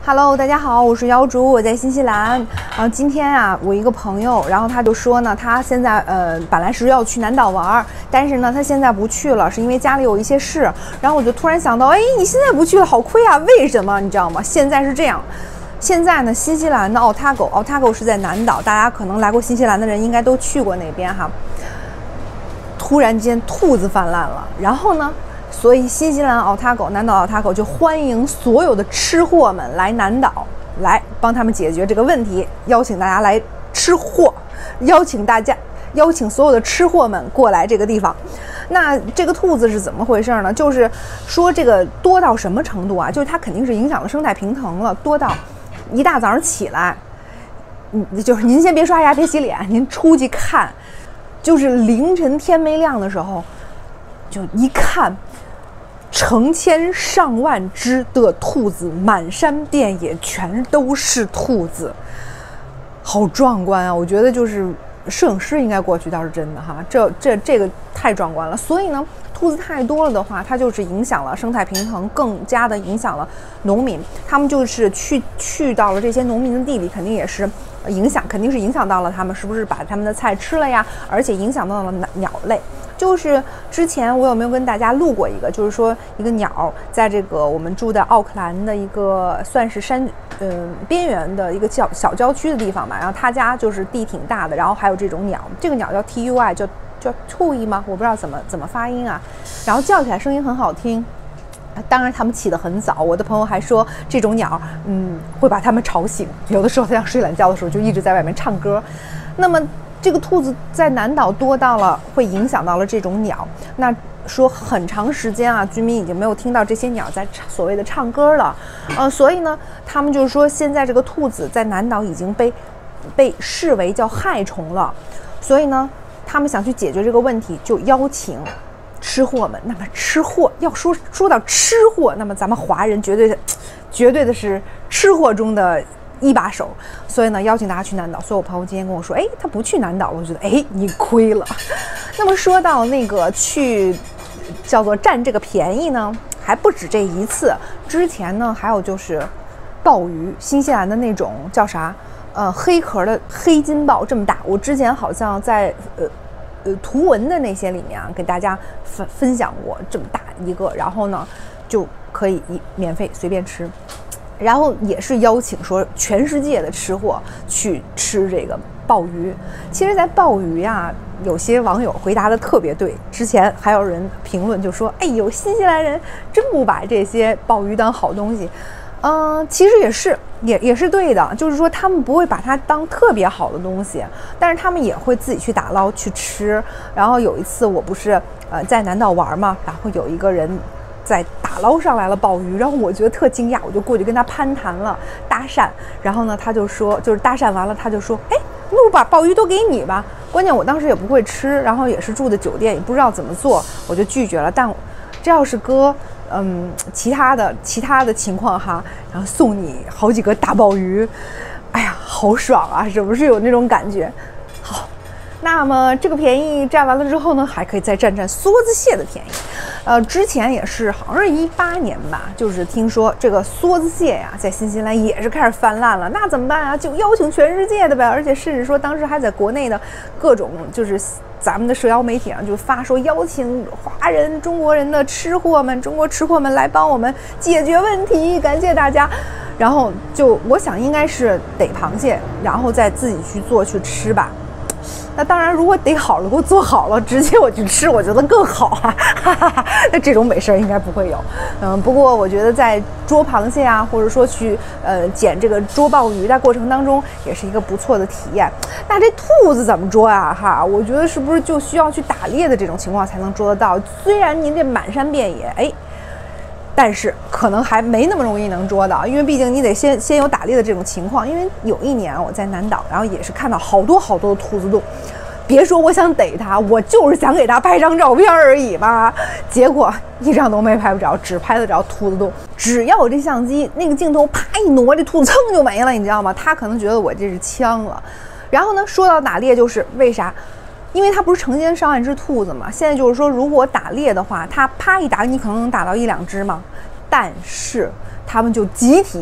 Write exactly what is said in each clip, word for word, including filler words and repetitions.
Hello， 大家好，我是妖竹，我在新西兰。然后今天啊，我一个朋友，然后他就说呢，他现在呃本来是要去南岛玩，但是呢，他现在不去了，是因为家里有一些事。然后我就突然想到，哎，你现在不去了，好亏啊！为什么？你知道吗？现在是这样。现在呢，新西兰的奥塔狗，奥塔狗是在南岛，大家可能来过新西兰的人应该都去过那边哈。突然间，兔子泛滥了，然后呢？所以新西兰奥塔狗南岛奥塔狗就欢迎所有的吃货们来南岛，来帮他们解决这个问题，邀请大家来吃货，邀请大家邀请所有的吃货们过来这个地方。那这个兔子是怎么回事呢？就是说这个多到什么程度啊？就是它肯定是影响了生态平衡了，多到一大早上起来，嗯，就是您先别刷牙别洗脸，您出去看，就是凌晨天没亮的时候，就一看。成千上万只的兔子满山遍野，全都是兔子，好壮观啊！我觉得就是摄影师应该过去，倒是真的哈，这这这个太壮观了。所以呢，兔子太多了的话，它就是影响了生态平衡，更加的影响了农民。他们就是去去到了这些农民的地里，肯定也是影响，肯定是影响到了他们，是不是把他们的菜吃了呀？而且影响到了鸟类。就是之前我有没有跟大家录过一个，就是说一个鸟在这个我们住的奥克兰的一个算是山嗯、呃、边缘的一个小小郊区的地方吧，然后他家就是地挺大的，然后还有这种鸟，这个鸟叫 T U I， 叫叫 Tui 吗？我不知道怎么怎么发音啊，然后叫起来声音很好听。当然，他们起得很早。我的朋友还说，这种鸟，嗯，会把它们吵醒。有的时候，它想睡懒觉的时候，就一直在外面唱歌。那么，这个兔子在南岛多到了，会影响到了这种鸟。那说很长时间啊，居民已经没有听到这些鸟在所谓的唱歌了。呃，所以呢，他们就是说，现在这个兔子在南岛已经被被视为叫害虫了。所以呢，他们想去解决这个问题，就邀请。吃货们，那么吃货要说说到吃货，那么咱们华人绝对的，绝对的是吃货中的一把手。所以呢，邀请大家去南岛。所以我朋友今天跟我说，哎，他不去南岛了，我觉得，哎，你亏了。那么说到那个去叫做占这个便宜呢，还不止这一次。之前呢，还有就是鲍鱼，新西兰的那种叫啥？呃，黑壳的黑金鲍这么大。我之前好像在呃。呃，图文的那些里面啊，给大家分分享过这么大一个，然后呢，就可以一免费随便吃，然后也是邀请说全世界的吃货去吃这个鲍鱼。其实，在鲍鱼啊，有些网友回答的特别对。之前还有人评论就说：“哎呦，新西兰人真不把这些鲍鱼当好东西。”嗯、呃，其实也是，也也是对的，就是说他们不会把它当特别好的东西，但是他们也会自己去打捞去吃。然后有一次我不是呃在南岛玩嘛，然后有一个人在打捞上来了鲍鱼，然后我觉得特惊讶，我就过去跟他攀谈了，搭讪。然后呢，他就说，就是搭讪完了，他就说，哎，那我把鲍鱼都给你吧。关键我当时也不会吃，然后也是住的酒店，也不知道怎么做，我就拒绝了。但这要是搁嗯，其他的其他的情况哈，然后送你好几个大鲍鱼，哎呀，好爽啊！是不是有那种感觉？好，那么这个便宜占完了之后呢，还可以再占占梭子蟹的便宜。呃，之前也是好像是一八年吧，就是听说这个梭子蟹呀，在新西兰也是开始泛滥了。那怎么办啊？就邀请全世界的呗，而且甚至说当时还在国内的各种就是咱们的社交媒体上就发说邀请华人、中国人的吃货们、中国吃货们来帮我们解决问题，感谢大家。然后就我想应该是逮螃蟹，然后再自己去做去吃吧。那当然，如果逮好了，给我做好了，直接我去吃，我觉得更好啊！哈哈哈，那这种美事儿应该不会有。嗯，不过我觉得在捉螃蟹啊，或者说去呃捡这个捉鲍鱼的过程当中，也是一个不错的体验。那这兔子怎么捉呀？哈，我觉得是不是就需要去打猎的这种情况才能捉得到？虽然您这满山遍野，哎。但是可能还没那么容易能捉到，因为毕竟你得先先有打猎的这种情况。因为有一年我在南岛，然后也是看到好多好多的兔子洞，别说我想逮它，我就是想给它拍张照片而已吧。结果一张都没拍不着，只拍得着兔子洞。只要我这相机那个镜头啪一挪，这兔子蹭就没了，你知道吗？他可能觉得我这是枪了。然后呢，说到打猎，就是为啥？因为它不是成千上万只兔子嘛，现在就是说，如果打猎的话，它啪一打，你可能能打到一两只嘛，但是它们就集体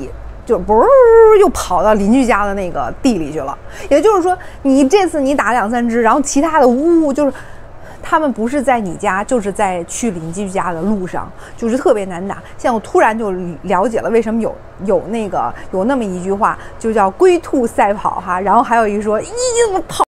就不又跑到邻居家的那个地里去了。也就是说，你这次你打两三只，然后其他的呜呜就是。他们不是在你家，就是在去邻居家的路上，就是特别难打。现在我突然就了解了为什么有有那个有那么一句话，就叫龟兔赛跑哈。然后还有一说，咦，怎么跑？